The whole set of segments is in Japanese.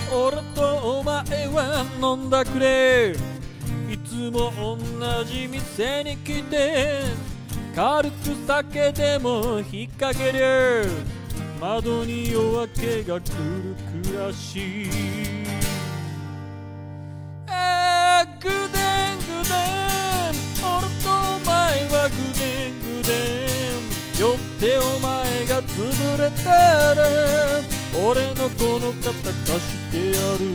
俺とお前は飲んだくれ。いつも同じ店に来て軽く酒でも引っ掛けりゃ窓に夜明けが来る暮らし。ぐでんぐでん俺とお前はぐでんぐでん。よってお前が潰れたら俺のこの肩貸してやる。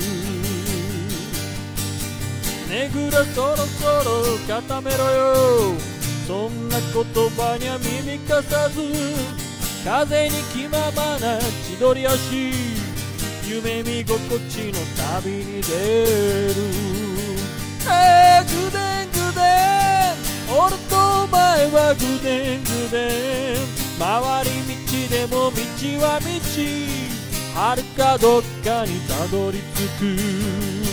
ねぐらそろそろ固めろよ。そんな言葉には耳貸さず風に気ままな千鳥足夢見心地の旅に出る。ぐでんぐでん俺とお前はぐでんぐでん。回り道でも道は道遥かどっかにたどり着く。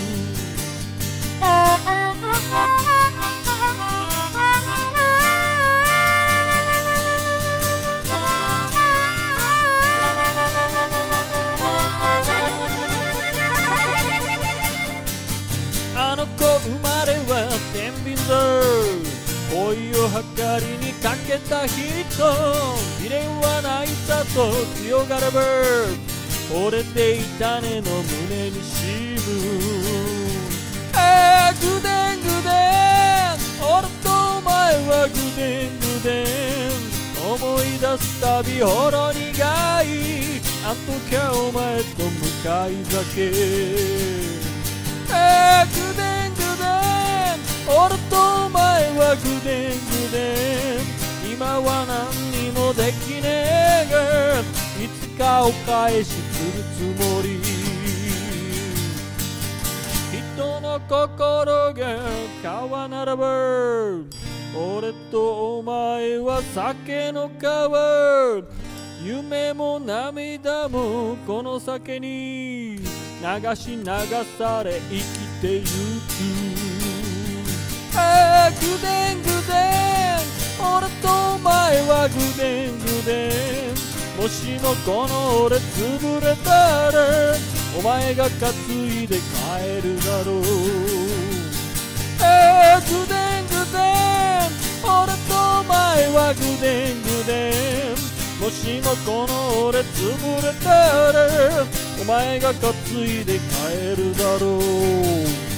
あの子生まれは天秤座。恋を計りにかけた人未練はないさと強がれば折れていたねの胸にしむ。ぐでんぐでん俺とお前はぐでんぐでん。思い出すたびほろ苦いあの時はお前と向かい酒。ぐでんぐでん俺とお前はぐでんぐでん。今は何にもできねえがいつかお返しするつもり。人の心が川ならば俺とお前は酒の川。夢も涙もこの酒に流し流され生きてゆく。ぐでんぐでん俺とお前はぐでんぐでん。もしもこの俺潰れたらお前が担いで帰るだろう。ぐでんぐでん俺とお前はぐでんぐでん。もしもこの俺潰れたらお前が担いで帰るだろう。